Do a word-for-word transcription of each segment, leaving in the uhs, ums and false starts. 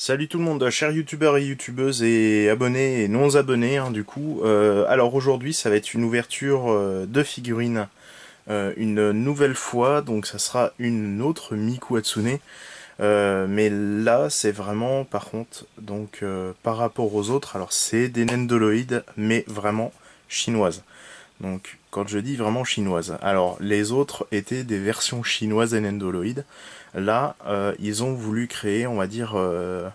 Salut tout le monde, chers youtubeurs et youtubeuses et abonnés et non abonnés hein, du coup. Euh, alors aujourd'hui ça va être une ouverture euh, de figurines euh, une nouvelle fois, donc ça sera une autre Miku Hatsune. Euh, mais là c'est vraiment par contre, donc euh, par rapport aux autres, alors c'est des Nendoroid mais vraiment chinoises. Donc quand je dis vraiment chinoises, alors les autres étaient des versions chinoises des Nendoroid. Là euh, ils ont voulu créer, on va dire... Euh,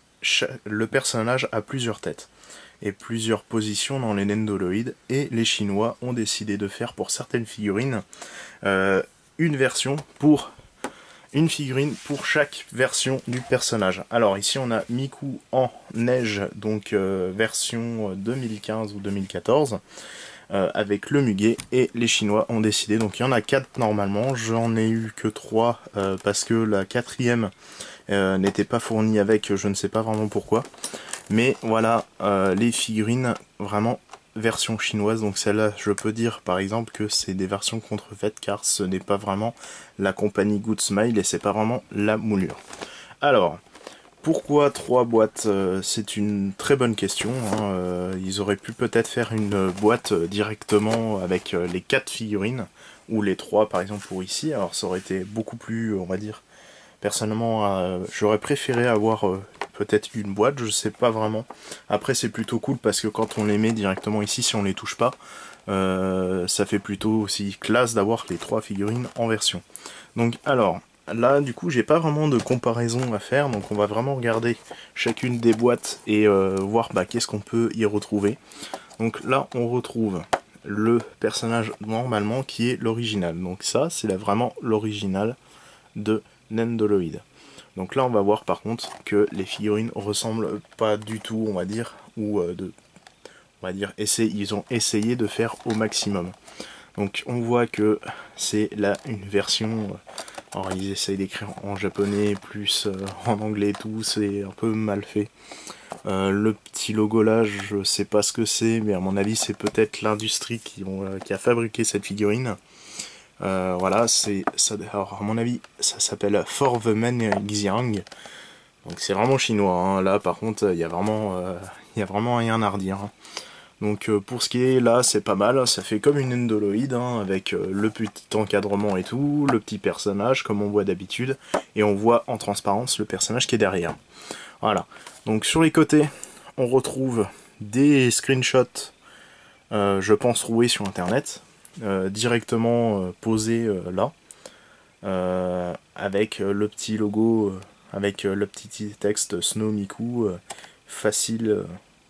le personnage a plusieurs têtes et plusieurs positions dans les Nendoroid, et les Chinois ont décidé de faire pour certaines figurines euh, une version pour une figurine pour chaque version du personnage. Alors ici on a Miku en neige, donc euh, version deux mille quinze ou deux mille quatorze, euh, avec le muguet, et les Chinois ont décidé, donc il y en a quatre normalement, j'en ai eu que trois euh, parce que la quatrième Euh, n'était pas fourni avec, je ne sais pas vraiment pourquoi. Mais voilà, euh, les figurines vraiment version chinoise. Donc celle-là, je peux dire par exemple que c'est des versions contrefaites, car ce n'est pas vraiment la compagnie Good Smile et c'est pas vraiment la moulure. Alors, pourquoi trois boîtes? euh, C'est une très bonne question. Hein. Euh, ils auraient pu peut-être faire une boîte directement avec euh, les quatre figurines, ou les trois par exemple pour ici. Alors ça aurait été beaucoup plus, on va dire... Personnellement, euh, j'aurais préféré avoir euh, peut-être une boîte, je sais pas vraiment. Après, c'est plutôt cool parce que quand on les met directement ici, si on les touche pas, euh, ça fait plutôt aussi classe d'avoir les trois figurines en version. Donc, alors, là, du coup, j'ai pas vraiment de comparaison à faire, donc on va vraiment regarder chacune des boîtes et euh, voir bah, qu'est-ce qu'on peut y retrouver. Donc là, on retrouve le personnage normalement qui est l'original. Donc ça, c'est vraiment l'original de Nendoroid. Donc là on va voir par contre que les figurines ressemblent pas du tout, on va dire, ou euh, de, on va dire, essayer, ils ont essayé de faire au maximum. Donc on voit que c'est là une version, euh, alors ils essayent d'écrire en japonais plus euh, en anglais et tout, c'est un peu mal fait. Euh, le petit logo là, je sais pas ce que c'est, mais à mon avis c'est peut-être l'industrie qui, euh, qui a fabriqué cette figurine. Euh, voilà, c'est ça. Alors à mon avis, ça s'appelle For the Men Xiang. Donc c'est vraiment chinois. Hein. Là, par contre, il y a vraiment, euh, il y a vraiment rien à redire. Hein. Donc euh, pour ce qui est là, c'est pas mal. Ça fait comme une Nendoroid, hein, avec euh, le petit encadrement et tout, le petit personnage comme on voit d'habitude, et on voit en transparence le personnage qui est derrière. Voilà. Donc sur les côtés, on retrouve des screenshots, euh, je pense roués sur internet. Euh, directement euh, posé euh, là, euh, avec euh, le petit logo, euh, avec euh, le petit texte Snow Miku, euh, facile euh,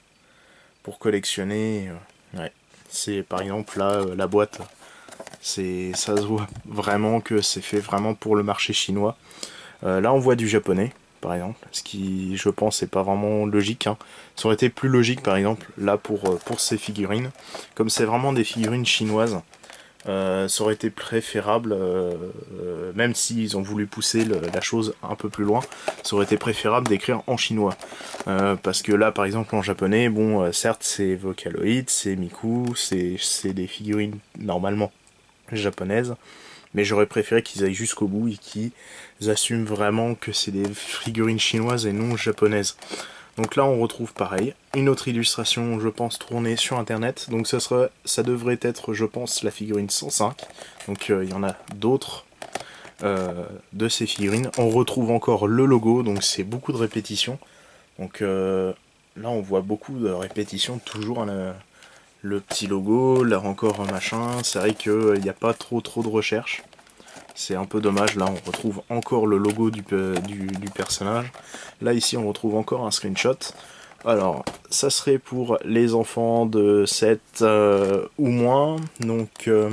pour collectionner. Euh, ouais. C'est par exemple là, euh, la boîte, c'est, ça se voit vraiment que c'est fait vraiment pour le marché chinois. Euh, là on voit du japonais, par exemple, ce qui je pense n'est pas vraiment logique. Hein. Ça aurait été plus logique par exemple là pour, pour ces figurines, comme c'est vraiment des figurines chinoises. Euh, ça aurait été préférable, euh, euh, même s'ils ont voulu pousser le, la chose un peu plus loin, ça aurait été préférable d'écrire en chinois. Euh, parce que là, par exemple, en japonais, bon, euh, certes, c'est Vocaloid, c'est Miku, c'est des figurines normalement japonaises, mais j'aurais préféré qu'ils aillent jusqu'au bout et qu'ils assument vraiment que c'est des figurines chinoises et non japonaises. Donc là on retrouve pareil, une autre illustration je pense tournée sur internet, donc ça, sera, ça devrait être je pense la figurine cent cinq, donc il euh, y en a d'autres euh, de ces figurines. On retrouve encore le logo, donc c'est beaucoup de répétitions, donc euh, là on voit beaucoup de répétitions, toujours le, le petit logo, là encore un machin, c'est vrai qu'il n'y a pas trop trop de recherche. C'est un peu dommage, là on retrouve encore le logo du, du, du personnage. Là ici on retrouve encore un screenshot. Alors ça serait pour les enfants de sept euh, ou moins. Donc euh,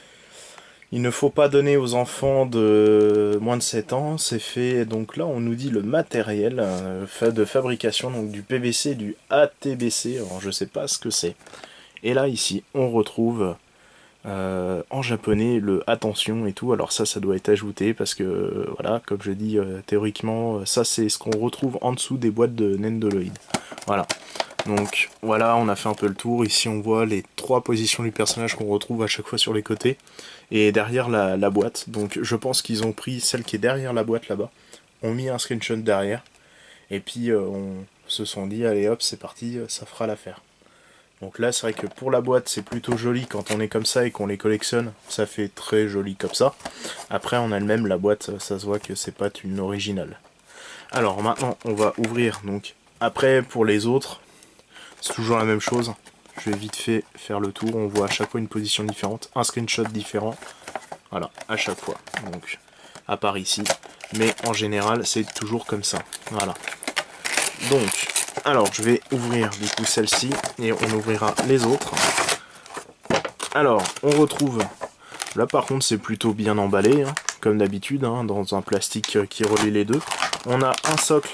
il ne faut pas donner aux enfants de moins de sept ans. C'est fait, donc là on nous dit le matériel euh, de fabrication, donc du P V C, du A T B C. Alors je sais pas ce que c'est. Et là ici on retrouve... Euh, en japonais le attention et tout, alors ça ça doit être ajouté parce que euh, voilà, comme je dis euh, théoriquement ça c'est ce qu'on retrouve en dessous des boîtes de Nendoroid. Voilà, donc voilà, on a fait un peu le tour. Ici on voit les trois positions du personnage qu'on retrouve à chaque fois sur les côtés et derrière la, la boîte. Donc je pense qu'ils ont pris celle qui est derrière la boîte là-bas, ont mis un screenshot derrière Et puis euh, on se sont dit allez hop c'est parti, ça fera l'affaire. Donc là c'est vrai que pour la boîte c'est plutôt joli quand on est comme ça et qu'on les collectionne, ça fait très joli comme ça. Après en elle-même la boîte ça se voit que c'est pas une originale. Alors maintenant on va ouvrir, donc après pour les autres c'est toujours la même chose. Je vais vite fait faire le tour, on voit à chaque fois une position différente, un screenshot différent, voilà, à chaque fois, donc à part ici, mais en général c'est toujours comme ça, voilà. Donc, alors je vais ouvrir du coup celle-ci, et on ouvrira les autres. Alors, on retrouve, là par contre c'est plutôt bien emballé, hein, comme d'habitude, hein, dans un plastique qui relie les deux. On a un socle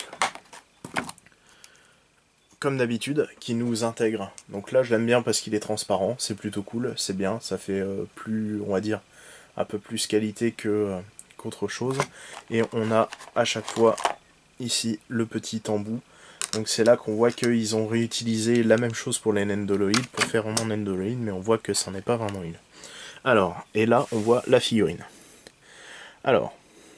comme d'habitude, qui nous intègre. Donc là je l'aime bien parce qu'il est transparent, c'est plutôt cool, c'est bien, ça fait euh, plus, on va dire, un peu plus qualité que euh, qu'autre chose. Et on a à chaque fois ici le petit embout. Donc c'est là qu'on voit qu'ils ont réutilisé la même chose pour les Nendoroid, pour faire vraiment Nendoroid, mais on voit que ça n'est pas vraiment une. Alors, et là on voit la figurine. Alors,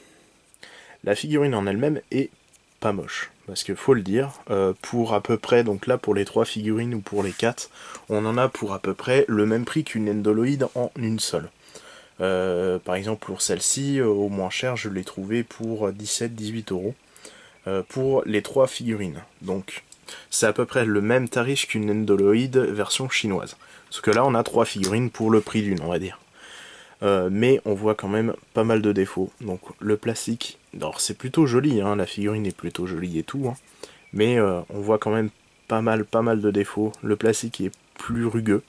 la figurine en elle-même est pas moche, parce que faut le dire, euh, pour à peu près, donc là pour les trois figurines ou pour les quatre, on en a pour à peu près le même prix qu'une Nendoroid en une seule. Euh, par exemple pour celle-ci, euh, au moins cher, je l'ai trouvé pour dix-sept à dix-huit euros euh, pour les trois figurines. Donc c'est à peu près le même tarif qu'une Nendoroid version chinoise. Parce que là on a trois figurines pour le prix d'une, on va dire. Euh, mais on voit quand même pas mal de défauts. Donc le plastique, alors c'est plutôt joli, hein, la figurine est plutôt jolie et tout, hein, mais euh, on voit quand même pas mal, pas mal de défauts. Le plastique est plus rugueux.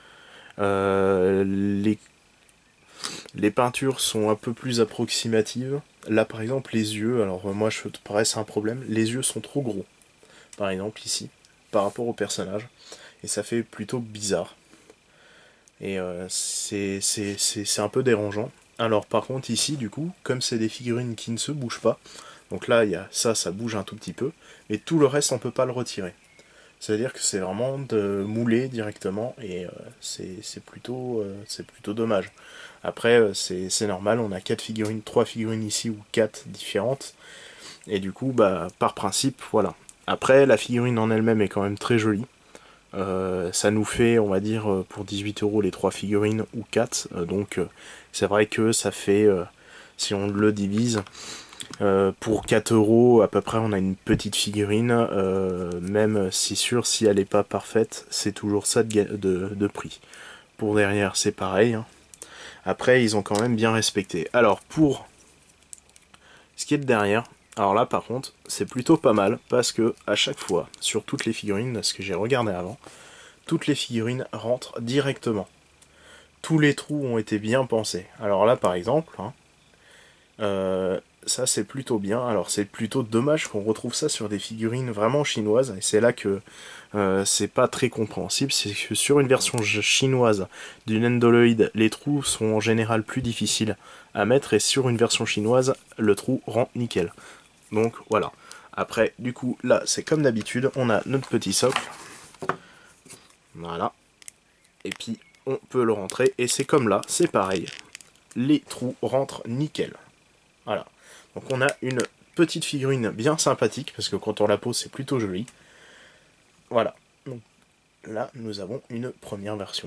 Euh, les, les peintures sont un peu plus approximatives. Là par exemple les yeux, alors moi je te paraît c'est un problème, les yeux sont trop gros. Par exemple ici, par rapport au personnage, et ça fait plutôt bizarre. Et euh, c'est un peu dérangeant. Alors par contre ici du coup, comme c'est des figurines qui ne se bougent pas, donc là il y a ça, ça bouge un tout petit peu, mais tout le reste on peut pas le retirer. C'est-à-dire que c'est vraiment de mouler directement, et euh, c'est plutôt, euh, c'est plutôt dommage. Après euh, c'est normal, on a quatre figurines, trois figurines ici ou quatre différentes, et du coup bah par principe voilà. Après la figurine en elle-même est quand même très jolie. Euh, ça nous fait, on va dire, pour dix-huit euros les trois figurines ou quatre, euh, donc euh, c'est vrai que ça fait, euh, si on le divise, euh, pour quatre euros à peu près on a une petite figurine, euh, même si sûr, si elle n'est pas parfaite, c'est toujours ça de, de, de prix. Pour derrière c'est pareil, hein. Après ils ont quand même bien respecté. Alors pour ce qui est de derrière, alors là par contre c'est plutôt pas mal, parce que à chaque fois sur toutes les figurines, ce que j'ai regardé avant, toutes les figurines rentrent directement. Tous les trous ont été bien pensés. Alors là par exemple, hein, euh, ça c'est plutôt bien. Alors c'est plutôt dommage qu'on retrouve ça sur des figurines vraiment chinoises, et c'est là que euh, c'est pas très compréhensible, c'est que sur une version chinoise du Nendoroid, les trous sont en général plus difficiles à mettre, et sur une version chinoise, le trou rentre nickel. Donc voilà. Après, du coup, là, c'est comme d'habitude, on a notre petit socle. Voilà. Et puis, on peut le rentrer, et c'est comme là, c'est pareil. Les trous rentrent nickel. Voilà. Donc on a une petite figurine bien sympathique, parce que quand on la pose, c'est plutôt joli. Voilà. Donc là, nous avons une première version.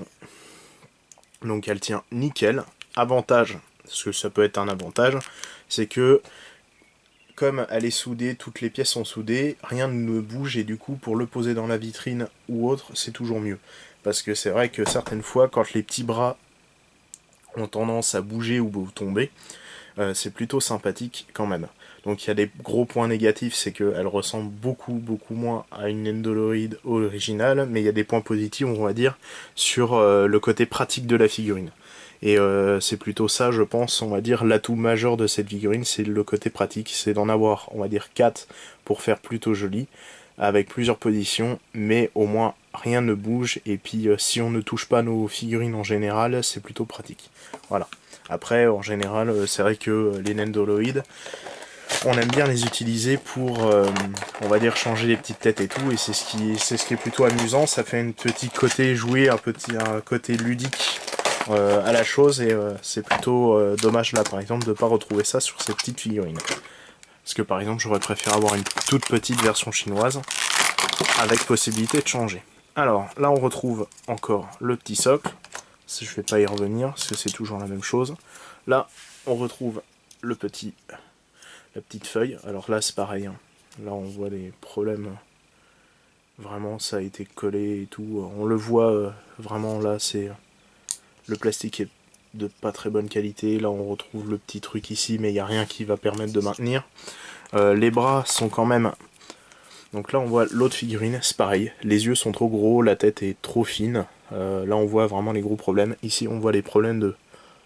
Donc elle tient nickel. Avantage, parce que ça peut être un avantage, c'est que comme elle est soudée, toutes les pièces sont soudées, rien ne bouge, et du coup pour le poser dans la vitrine ou autre, c'est toujours mieux. Parce que c'est vrai que certaines fois, quand les petits bras ont tendance à bouger ou tomber, euh, c'est plutôt sympathique quand même. Donc il y a des gros points négatifs, c'est qu'elle ressemble beaucoup beaucoup moins à une Nendoroid originale, mais il y a des points positifs, on va dire, sur euh, le côté pratique de la figurine. Et euh, c'est plutôt ça, je pense, on va dire, l'atout majeur de cette figurine, c'est le côté pratique, c'est d'en avoir, on va dire, quatre pour faire plutôt joli, avec plusieurs positions, mais au moins rien ne bouge, et puis euh, si on ne touche pas nos figurines en général, c'est plutôt pratique. Voilà. Après, en général, euh, c'est vrai que euh, les Nendoroid, on aime bien les utiliser pour, euh, on va dire, changer les petites têtes et tout, et c'est ce qui, c'est ce qui est plutôt amusant, ça fait un petit côté joué, un petit un côté ludique, Euh, à la chose, et euh, c'est plutôt euh, dommage là par exemple de ne pas retrouver ça sur ces petites figurines. Parce que par exemple, j'aurais préféré avoir une toute petite version chinoise, avec possibilité de changer. Alors, là on retrouve encore le petit socle. Je ne vais pas y revenir, parce que c'est toujours la même chose. Là, on retrouve le petit, la petite feuille. Alors là, c'est pareil. Hein. Là, on voit les problèmes. Vraiment, ça a été collé et tout. On le voit euh, vraiment là, c'est le plastique est de pas très bonne qualité. Là, on retrouve le petit truc ici, mais il n'y a rien qui va permettre de maintenir. Euh, les bras sont quand même... Donc là, on voit l'autre figurine, c'est pareil. Les yeux sont trop gros, la tête est trop fine. Euh, là, on voit vraiment les gros problèmes. Ici, on voit les problèmes de...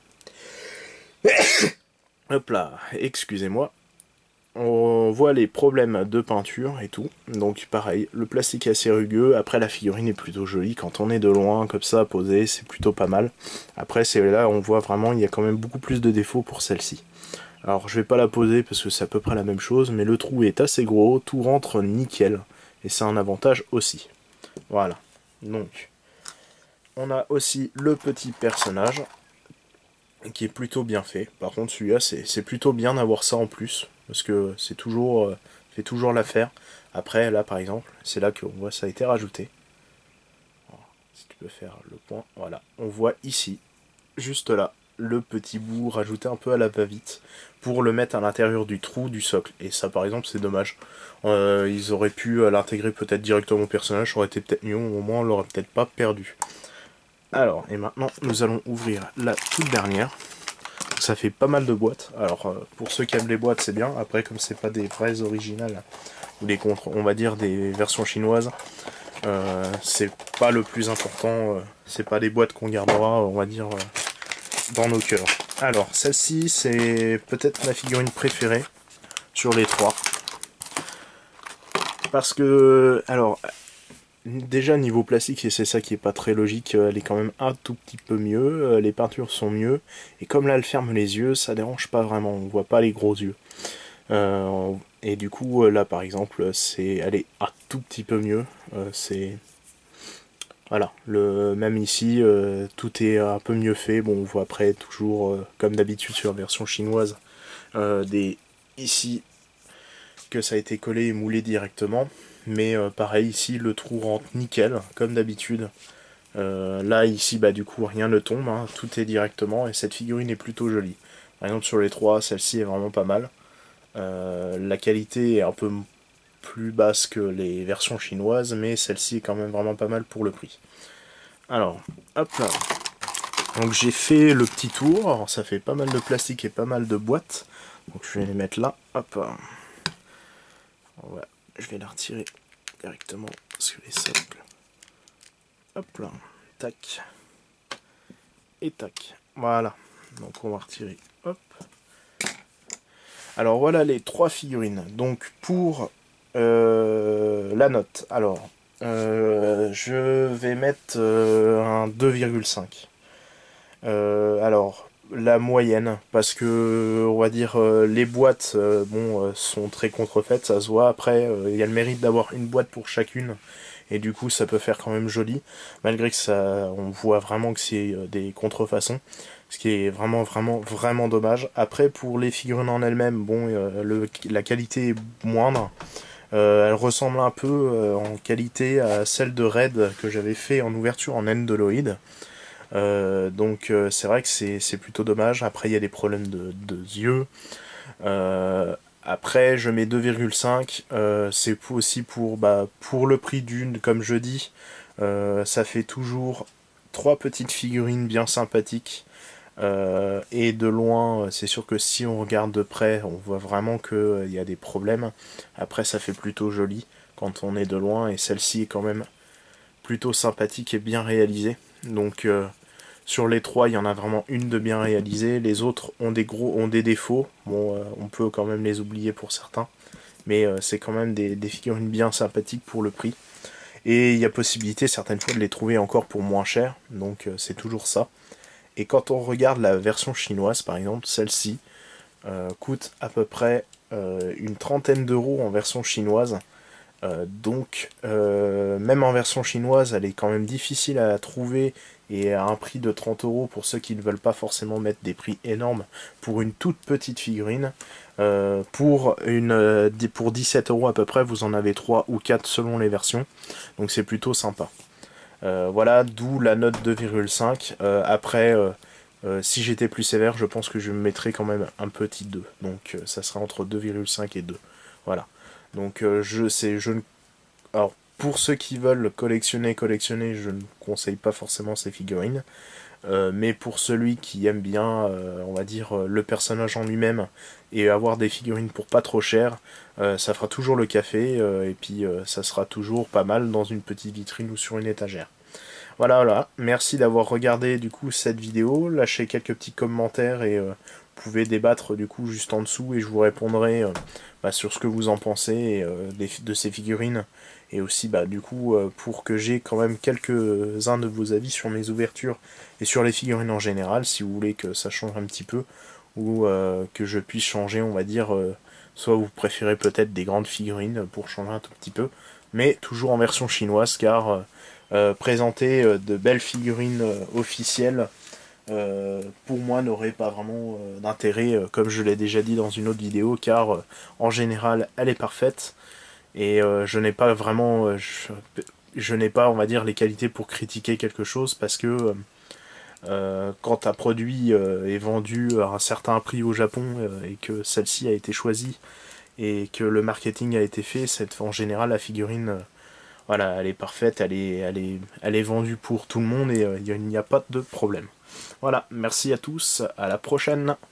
Hop là, excusez-moi. On voit les problèmes de peinture et tout. Donc pareil, le plastique est assez rugueux. Après, la figurine est plutôt jolie. Quand on est de loin, comme ça, posée, c'est plutôt pas mal. Après, c'est là, on voit vraiment, il y a quand même beaucoup plus de défauts pour celle-ci. Alors, je vais pas la poser parce que c'est à peu près la même chose. Mais le trou est assez gros, tout rentre nickel. Et c'est un avantage aussi. Voilà. Donc, on a aussi le petit personnage qui est plutôt bien fait. Par contre, celui-là, c'est plutôt bien d'avoir ça en plus. Parce que c'est toujours, euh, fait toujours l'affaire. Après, là, par exemple, c'est là qu'on voit ça a été rajouté. Alors, si tu peux faire le point, voilà. On voit ici, juste là, le petit bout rajouté un peu à la va-vite pour le mettre à l'intérieur du trou du socle. Et ça, par exemple, c'est dommage. Euh, ils auraient pu l'intégrer peut-être directement au personnage, ça aurait été peut-être mieux, au moins on l'aurait peut-être pas perdu. Alors, et maintenant, nous allons ouvrir la toute dernière. Ça fait pas mal de boîtes. Alors, euh, pour ceux qui aiment les boîtes, c'est bien. Après, comme c'est pas des vraies originales, ou des contre, on va dire des versions chinoises, euh, c'est pas le plus important. Euh, c'est pas des boîtes qu'on gardera, on va dire, euh, dans nos cœurs. Alors, celle-ci, c'est peut-être ma figurine préférée sur les trois. Parce que, alors... Déjà niveau plastique, et c'est ça qui est pas très logique, elle est quand même un tout petit peu mieux, les peintures sont mieux, et comme là elle ferme les yeux, ça dérange pas vraiment, on voit pas les gros yeux. Euh, et du coup là par exemple, c'est, elle est un tout petit peu mieux, euh, c'est... Voilà, le, même ici, euh, tout est un peu mieux fait, bon on voit après toujours, euh, comme d'habitude sur la version chinoise, euh, des... ici, que ça a été collé et moulé directement. Mais euh, pareil, ici, le trou rentre nickel, comme d'habitude. Euh, là, ici, bah du coup, rien ne tombe, hein, tout est directement, et cette figurine est plutôt jolie. Par exemple, sur les trois, celle-ci est vraiment pas mal. Euh, la qualité est un peu plus basse que les versions chinoises, mais celle-ci est quand même vraiment pas mal pour le prix. Alors, hop là. Donc j'ai fait le petit tour, alors ça fait pas mal de plastique et pas mal de boîtes. Donc je vais les mettre là, hop. Voilà. Je vais la retirer directement sur les socles. Hop là, tac. Et tac. Voilà. Donc on va retirer. Hop. Alors voilà les trois figurines. Donc pour euh, la note. Alors euh, je vais mettre euh, un deux virgule cinq. Euh, alors la moyenne, parce que on va dire euh, les boîtes euh, bon euh, sont très contrefaites, ça se voit. Après il euh, y a le mérite d'avoir une boîte pour chacune et du coup ça peut faire quand même joli, malgré que ça on voit vraiment que c'est euh, des contrefaçons, ce qui est vraiment vraiment vraiment dommage. Après pour les figurines en elles-mêmes, bon euh, le, la qualité est moindre, euh, elle ressemble un peu euh, en qualité à celle de Red que j'avais fait en ouverture en Endoloid. Euh, donc euh, c'est vrai que c'est plutôt dommage. Après il y a des problèmes de, de yeux. Euh, après je mets deux virgule cinq. Euh, c'est aussi pour, bah, pour le prix d'une, comme je dis. Euh, ça fait toujours trois petites figurines bien sympathiques. Euh, et de loin, c'est sûr que si on regarde de près, on voit vraiment qu'il euh, y a des problèmes. Après ça fait plutôt joli quand on est de loin. Et celle-ci est quand même plutôt sympathique et bien réalisée. Donc euh, sur les trois, il y en a vraiment une de bien réalisée. Les autres ont des gros, ont des défauts. Bon, euh, on peut quand même les oublier pour certains. Mais euh, c'est quand même des, des figurines bien sympathiques pour le prix. Et il y a possibilité certaines fois de les trouver encore pour moins cher. Donc euh, c'est toujours ça. Et quand on regarde la version chinoise, par exemple, celle-ci euh, coûte à peu près euh, une trentaine d'euros en version chinoise. Euh, donc, euh, même en version chinoise, elle est quand même difficile à trouver et à un prix de trente euros pour ceux qui ne veulent pas forcément mettre des prix énormes pour une toute petite figurine. Euh, pour, une, euh, pour dix-sept euros à peu près, vous en avez trois ou quatre selon les versions. Donc c'est plutôt sympa. Euh, voilà, d'où la note deux virgule cinq. Euh, après, euh, euh, si j'étais plus sévère, je pense que je me mettrais quand même un petit deux. Donc euh, ça sera entre deux virgule cinq et deux. Voilà. Donc euh, je sais, je ne... Alors, pour ceux qui veulent collectionner, collectionner, je ne conseille pas forcément ces figurines. Euh, mais pour celui qui aime bien, euh, on va dire, euh, le personnage en lui-même et avoir des figurines pour pas trop cher, euh, ça fera toujours le café euh, et puis euh, ça sera toujours pas mal dans une petite vitrine ou sur une étagère. Voilà, voilà. Merci d'avoir regardé du coup cette vidéo. Lâchez quelques petits commentaires et euh, vous pouvez débattre du coup juste en dessous et je vous répondrai euh, bah, sur ce que vous en pensez euh, des, de ces figurines. Et aussi bah, du coup euh, pour que j'ai quand même quelques-uns de vos avis sur mes ouvertures et sur les figurines en général, si vous voulez que ça change un petit peu ou euh, que je puisse changer, on va dire, euh, soit vous préférez peut-être des grandes figurines pour changer un tout petit peu, mais toujours en version chinoise car euh, euh, présenter euh, de belles figurines euh, officielles euh, pour moi n'aurait pas vraiment euh, d'intérêt, euh, comme je l'ai déjà dit dans une autre vidéo, car euh, en général elle est parfaite et euh, je n'ai pas vraiment, euh, je, je n'ai pas, on va dire, les qualités pour critiquer quelque chose parce que euh, quand un produit euh, est vendu à un certain prix au Japon euh, et que celle-ci a été choisie et que le marketing a été fait, c'est en général la figurine, euh, voilà, elle est parfaite, elle est, elle est, elle est vendue pour tout le monde et euh, il n'y a pas de problème. Voilà, merci à tous, à la prochaine.